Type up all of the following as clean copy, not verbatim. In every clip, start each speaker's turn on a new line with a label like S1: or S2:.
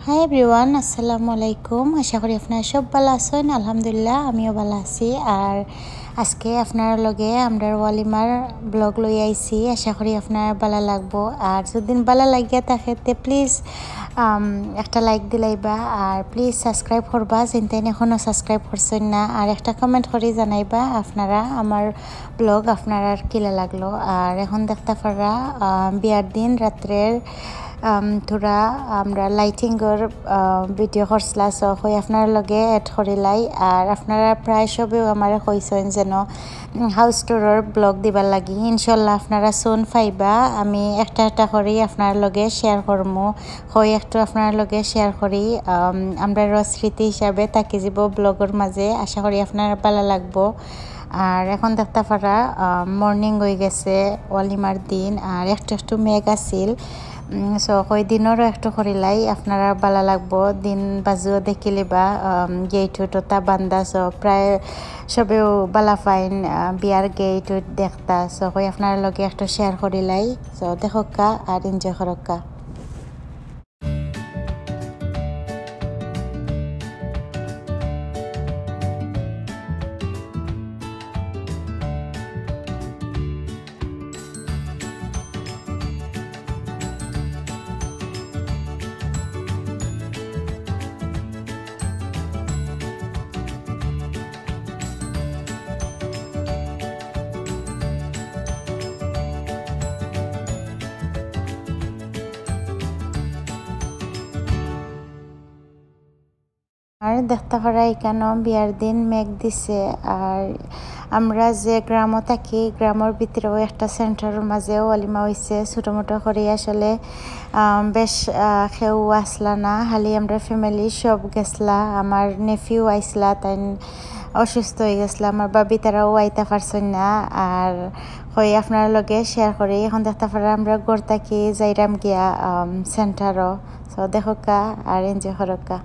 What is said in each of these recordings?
S1: Hi everyone, আসসালামু আলাইকুম। আশা করি আপনারা সব ভালো আছেন। আলহামদুলিল্লাহ আমিও ভালো আছি। আর আজকে আপনার লগে আমরা ওয়ালিমার ব্লগ লই আইছি। আশা করি আপনার ভালো লাগবো। আর যদি ভালো লাগিয়া থাকে প্লিজ একটা লাইক দিলাইবা আর প্লিজ সাবস্ক্রাইব করবা, যেন এখনও সাবস্ক্রাইব করছেন না। আর একটা কমেন্ট করে জানাইবা আপনারা আমার ব্লগ আপনার আর কিলা লাগলো। আর এখন দেখতে পারা বিয়ার দিন রাত্রের থোড়া আমরা লাইটিংয়ের ভিডিও করছিলা, হয়ে আপনার লগে এড করিলাই। আর আপনারা প্রায় সবেও আমার কইছেন যেন হাউস টুরের ব্লগ দিবার লাগি। ইনশাল্লাহ আপনারা সোন পাইবা। আমি একটা করি আপনার লগে শেয়ার করমু, হয়ে একটু আপনার লগে শেয়ার করি আমরা স্মৃতি হিসাবে তাকে যাব ব্লগের মাঝে। আশা করি আপনার ভালো লাগবো। আর এখন দেখতে পারা মর্নিং হয়ে গেছে, ওয়ালিমার দিন। আর একটু মেঘ আছিল, ওই দিনেরও একটু করিলাই আপনারা ভালো লাগবো। দিন বাজুও দেখিলিবা গেইটুটা বান্ধা, প্রায় সবেও বালা ফাইন বিয়ার গেইট দেখতা। ওই আপনার লগে একটু শেয়ার করিলাই। দেখকা আর এনজয় করক্কা। আর দেখতে পারা এখানেও বিয়ার দিন মেঘ দিছে। আর আমরা যে গ্রামও থাকি, গ্রামের ভিতরেও একটা সেন্টারের মাঝেও ওয়ালিমা হয়েছে ছোটো মোটো করে। আসলে বেশ কেউ আসলা না, খালি আমরা ফ্যামিলি সব গেছলা। আমার নেফিও আইসলা, তাই অসুস্থ হয়ে গেছিলো। আমার বাবি তারাও আইতে পারছেন না। আর হয়ে আপনার লগে শেয়ার করি। এখন দেখতে পারা আমরা গড় থাকি যাইরাম গিয়া সেন্টারও। দেখকা আর এনজয় করক্কা।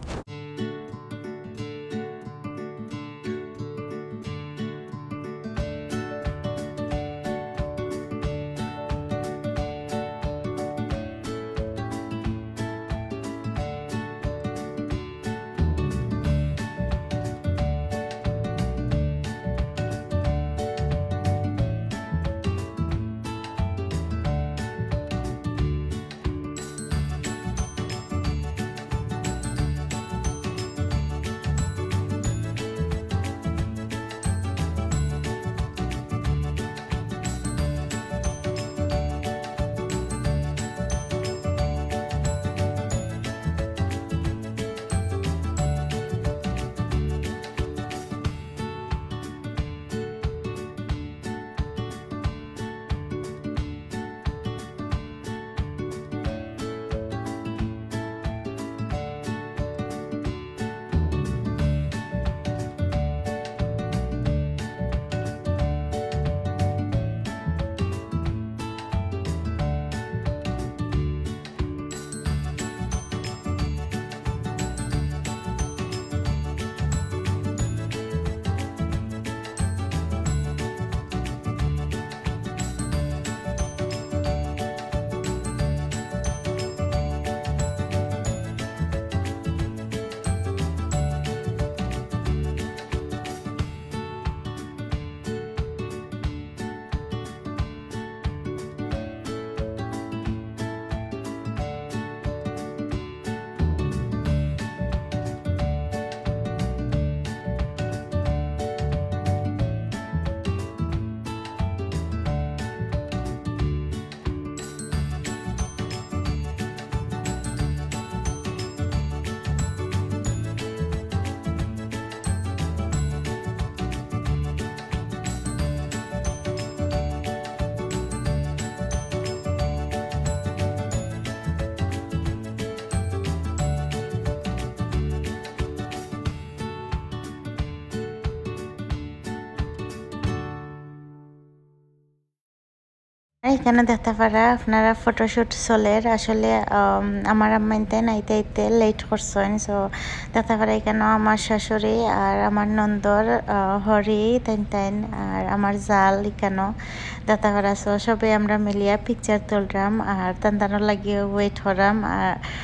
S1: এখানে দেখতে পারা আপনারা ফটোশুট চলের। আসলে আমার আম্মাইতেন আইতে আইতে লেট করছেন। দেখতে পারা এখানেও আমার শাশুড়ি আর আমার নন্দর হরি তাইন আর আমার জাল এখানেও দেখতে পারা। সবে আমরা মিলিয়া পিকচার তুললাম আর তান্দানোর লাগিয়ে ওয়েট করাম। আর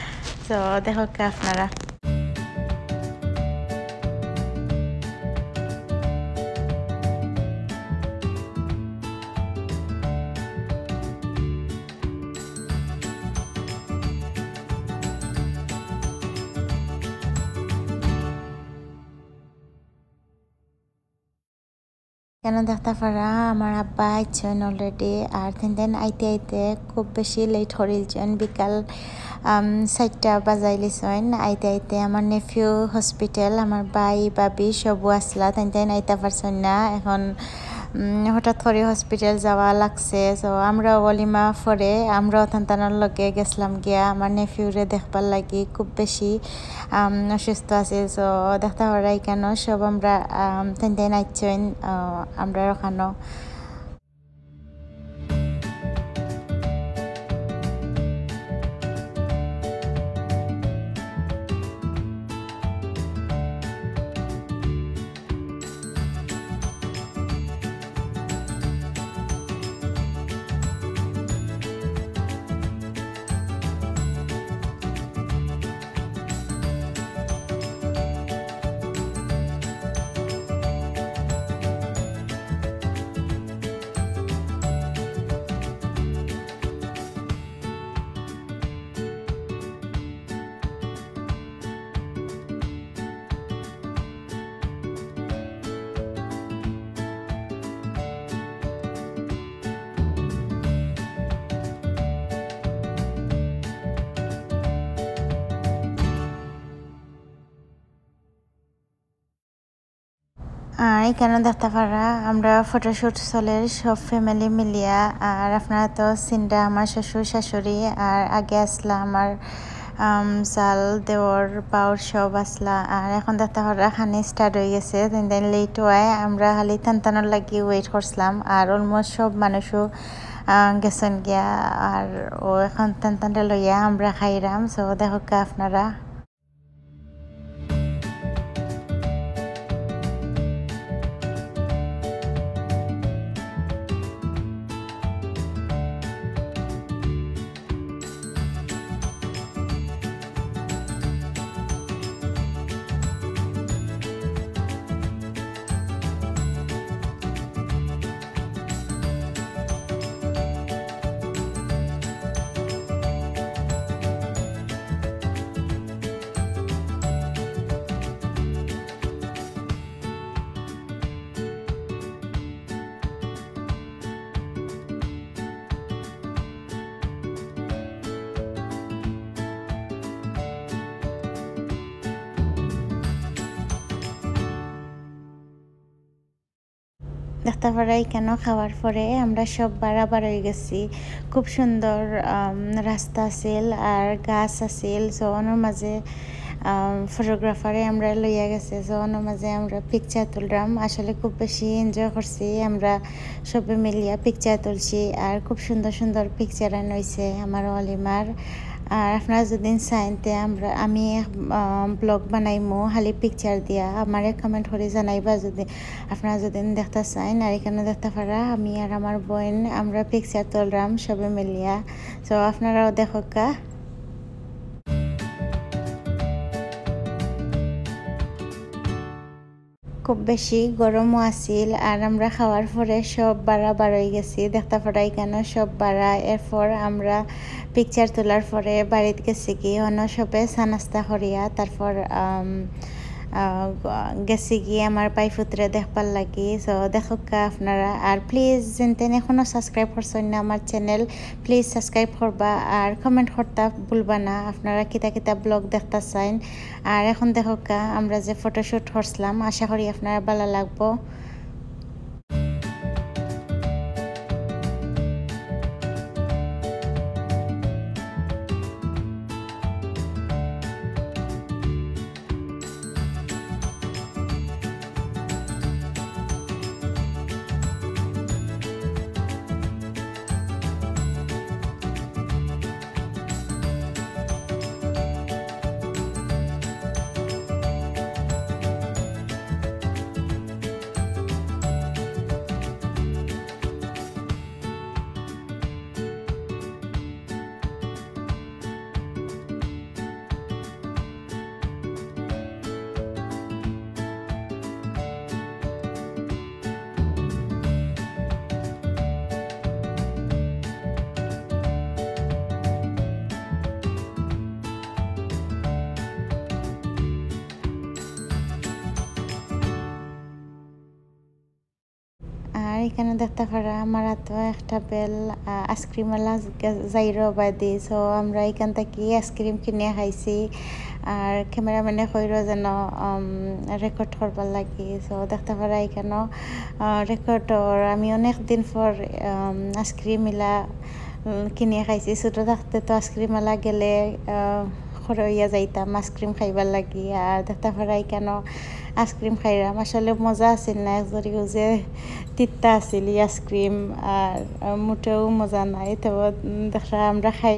S1: তো দেখো আপনারা কেন দেখতে পারা আমার আব্বা আইছেন অলরেডি আর তেন আইতে আইতে খুব বেশি লেট হরিলছেন বিকাল 4টা বাজাইলিছেন আইতে আইতে আমার নেফিউ হসপিটাল আমার বাই বাবি সবও আসলা তেন আইতে পারছেন না এখন হঠাৎ করে হসপিটাল যাওয়া লাগছে তো আমরা ওয়ালিমা পরে আমরাও তান্তানোর লগে গেছিলাম গিয়া আমার নেফিউরে দেখবার লাগি খুব বেশি অসুস্থ আছে তো দেখতে পারাই কেন সব আমরা তেন আইছেন আমরা ওখানো আর এখানে দেখতে পারা আমরা ফটোশ্যুট চলে সব ফ্যামিলি মিলিয়া আর আপনারা তো সিনটা আমার শ্বশুর শাশুড়ি আর আগে আসলা আমার চাল দেওয়ার পাওয়ার সব আসলা আর এখন দেখতে পারা খানি স্টার্ট হয়ে গেছে দেন লেট হয় আমরা খালি টানটানোর লাগি ওয়েট করছিলাম আর অলমোস্ট সব মানুষও গেছেন গিয়া আর ও এখন টানটানটা লইয়া আমরা খাইরাম সো দেখো আপনারা দেখতে পারাই কেন খাওয়ার পরে আমরা সব বাড়াবার হয়ে গেছি খুব সুন্দর রাস্তা আছিল আর গাছ আছিল জনের মাঝে ফটোগ্রাফারে আমরা লইয়া গেছে জনের মাঝে আমরা পিকচার তুললাম আসলে খুব বেশি এনজয় করছি আমরা সবে মিলিয়া পিকচার তুলছি আর খুব সুন্দর সুন্দর পিকচার আনছে আমার ওয়ালিমার আর আপনারা যদি চাইতে আমি ব্লগ বানাইমো খালি পিকচার দিয়া আমারে কমেন্ট করে জানাইবা যদি আপনারা যদি দেখতে চান আর এখানে দেখতে পারা আমি আর আমার বোন আমরা পিকচার তুললাম সবে মিলিয়া তো আপনারাও দেখো কা খুব বেশি গরমও আছিল আর আমরা খাওয়ার পরে সব বাড়া হয়ে গেছি দেখতে পারাই কেন সব বাড়া এরপর আমরা পিকচার তোলার পরে বাড়িতে গেছি কি অন্য সবে চানাস্তা করিয়া তারপর গেছি গিয়ে আমার পাইফুতরে দেখবার লাগি সো দেখো আপনারা আর প্লিজ যেন এখনও সাবস্ক্রাইব করছেন না আমার চ্যানেল প্লিজ সাবস্ক্রাইব করবা আর কমেন্ট করতে ভুলবা না আপনারা কিতা কিতা ব্লগ দেখতে চান আর এখন দেখো আমরা যে ফটোশ্যুট করছিলাম আশা করি আপনারা ভালো লাগবো আর এখানে দেখতে পারা আমার তো একটা বেল আইসক্রিমওয়ালা যাইরো বাদি, সো আমরা এখান থেকে আইসক্রিম কিনে খাইছি আর ক্যামেরাম্যানে কইর যেন রেকর্ড করবার লাগি। সো দেখতে পারা এখানেও রেকর্ডর আমি অনেক দিন পর আইসক্রিম মিলা কিনে খাইছি। ছোটো থাকতে তো আইসক্রিম মেলা গেলে খরইয়া যাইতাম আইসক্রিম খাইবার লাগি, আর দেখতে পারা এখানেও আইসক্রিম খাইলাম। আসলে মজা আছিল না, যদিও যে তিতা আছিল আইসক্রিম আর মোটেও মজা নাই। তো দেখা আমরা খাই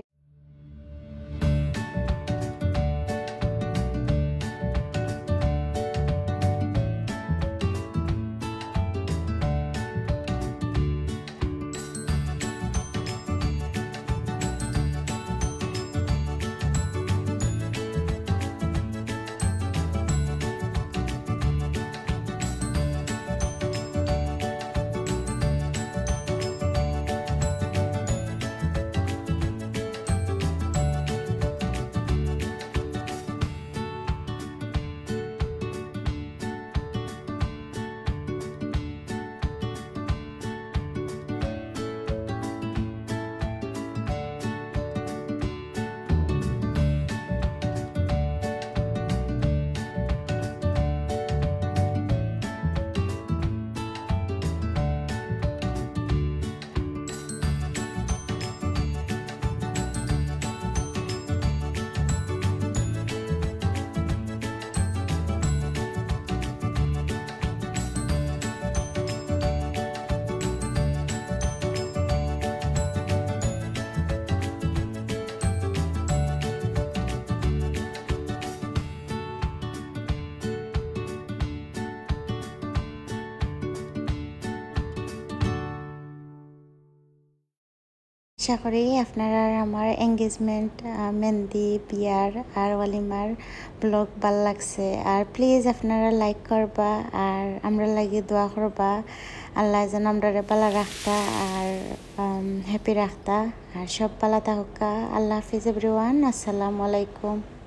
S1: আশা করি আপনারা আমার এঙ্গেজমেন্ট, মেহেন্দি, বিয়ার আর ওয়ালিমার ব্লগ ভাল লাগছে। আর প্লিজ আপনারা লাইক করবা আর আমরা লাগি দোয়া করবা, আল্লাহ যেন আমরা ভালো রাখতা আর হ্যাপি রাখতা আর সব ভালো থাকা। আল্লাহ হাফিজ এভরিওয়ান, আসসালামু আলাইকুম।